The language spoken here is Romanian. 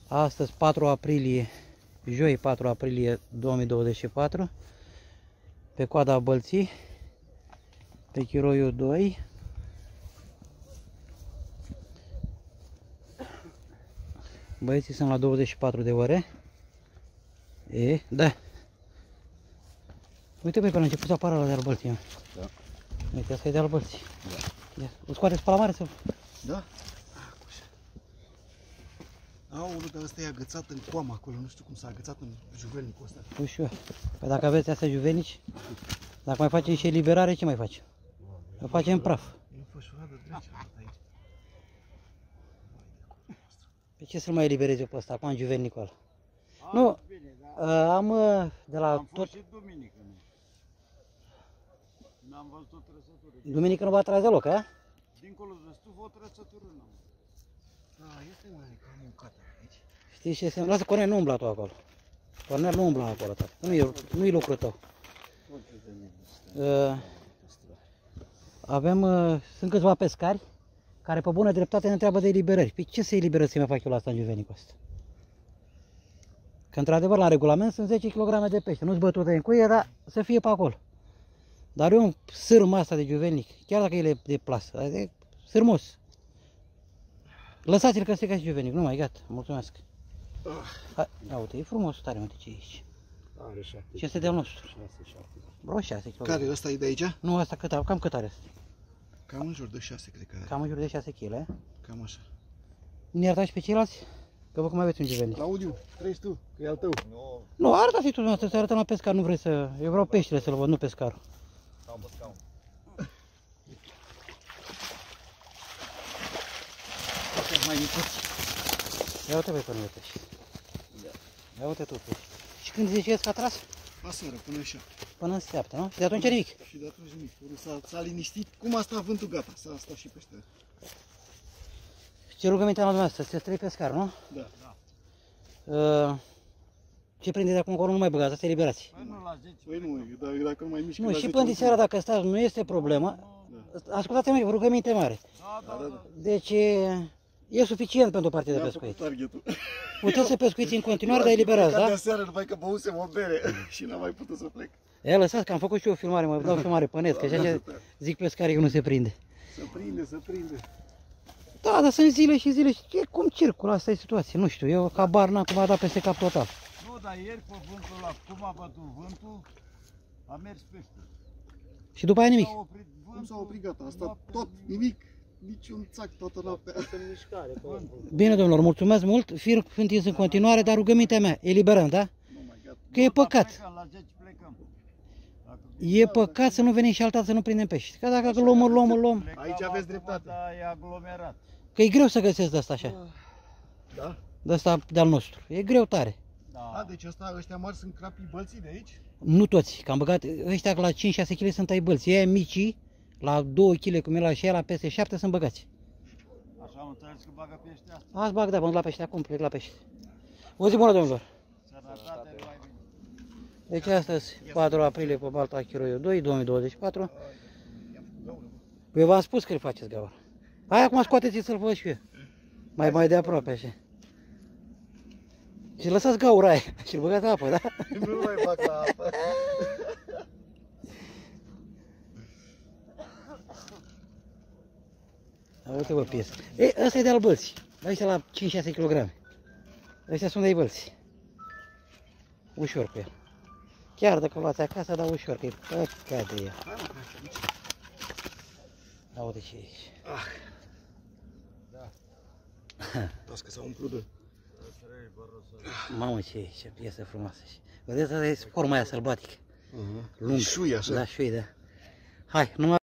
Astăzi 4 aprilie, joi 4 aprilie 2024, pe coada Bălții, pe chiroiul 2. Băieții sunt la 24 de ore. Da. Uite, băi, că a început să apară la de-al Bălții. Da. Uite, asta e de-al Bălții. Da. O scoateți pe la mare să... Da? Aoleu, dar ăsta e agățat în coamă acolo, nu știu cum s-a agățat în juvelnicul ăsta. Ușor. Păi dacă aveți astea juvelnici, dacă mai facem și eliberare, ce mai facem? O facem praf. E înfășurat de dragi aici. Pe ce să-l mai eliberez eu pe ăsta, acum în juvelnicul ăla? Nu, am de la Am tot... fost și duminică. N-am văzut o trăsătură. Duminică nu va trage deloc, a? Dincolo de stuf, o trăsătură n-am. Da, este mai cam un cat aici. Știi ce se... Lasă, Cornel, nu umbla tu acolo. Cornel, nu umbla acolo, tata. Nu-i lucrul tău. Avem, sunt câțiva pescari care pe bună dreptate ne întreabă de eliberări. Păi ce să eliberări să-mi fac eu la asta în juvenicul ăsta? Că într-adevăr la regulament sunt 10 kg de pește, nu-ți bătute în cuie, dar să fie pe acolo. Dar eu un sârm asta de juvelnic, chiar dacă el e de plasă, e sârmos. Lăsați-l că este ca și juvelnic, nu mai, gata, mulțumesc. Ia uite, e frumos tare, uite ce e aici. Are 7. Ce este de-al nostru? 6, 7. Vreo 6 kg. Care, ăsta e de aici? Nu, asta cam cât are? Cam în jur de 6, cred că are. Cam în jur de 6 kg. Cam așa. Ne iertați pe ceilalți? Că vă cum mai aveți un juvelnic. Claudiu, treci tu, că e al tău. Nu, arătați-i tu dumneavoastră, să arătăm la pescar, nu vrei să... Eu vreau peștele să-l văd, nu pescarul. Astea mai micuți. Ia uite, băi, până uite. Ia uite tu. Și când ziceți că a tras? Aseară, până așa. Până în seaptă, nu? Și de atunci nimic. Și de atunci nimic. S-a liniștit. Cum a stat vântul, gata. S-a stat și pește. Ce rugăminte am la dumneavoastră? Sunteți 3 pescari, nu? Da. Ce prinde de acum încolo nu mai băgați, asta e liberați. Păi nu la 10. Păi nu, dacă nu mai mișcă Nu, la și 10 până diseară dacă stați, nu este problemă. Ascultați-mă, rugăminte mare. Da. Deci e suficient pentru partea de pescuit. targetul. Puteți să pescuiți în continuare, dar eliberați, da? De seară, numai că băusem o bere și n-am mai putut să plec. Ia lăsați că am făcut și eu o filmare, mă dau filmare pe net, că așa zic pescarii că nu se prinde. Să prinde. Da, dar sunt zile și zile, e cum circul, asta e situația, nu știu, eu ca bar n-am cum a dat peste cap total. Nu, dar ieri pe vântul ăla, cum a bătut vântul, a mers pește. Și după aia nimic. S-a oprit vântul. Cum s-a oprit, gata, asta tot, nimic, niciun țac toată noaptea. Bine, domnilor, mulțumesc mult, fir întins în continuare, dar rugămintea mea, eliberăm, da? Că e păcat. La 10 plecăm. E păcat să nu venim și alta să nu prindem pești. Că dacă luăm. Aici aveți dreptate. Da, e aglomerat. Că e greu să găsesc de asta așa. Da? De asta de-al nostru. E greu tare. Da, deci ăștia mari sunt crapii Bălții de aici? Nu toți, că am băgat, ăștia la 5-6 kg sunt ai bălți. Ei micii, la 2 kg cum e la și la peste 7 sunt băgați. Așa am înțeles că bagă pește asta. Azi bag, da, mă duc la pește, acum plec la pește. O zi bună, domnilor. Sănătate, mai bine. Deci astăzi, 4 aprilie, pe Balta Chiroiul 2, 2024. Eu v-am spus că îl faceți gaură. Hai, acum scoateți să-l văd și eu. Mai de aproape, așa. Și lăsați gaura aia și-l băgați apă, da? Nu mai fac la apă. Uite, bă, pies. E, ăsta e de-al Bălții. Ăștia la 5-6 kg. Ăștia sunt de-ai Bălții. Ușor cu el. Chiar dacă luați acasă, dar ușor, că e păcat de ea. Da, uite ce e aici. Las că s-a umplut de... Mamă, ce e aici, ce piesă frumoasă. Vedeți, asta e forma aia sălbatică. Lung. Șui așa. Da, șui, da. Hai, numai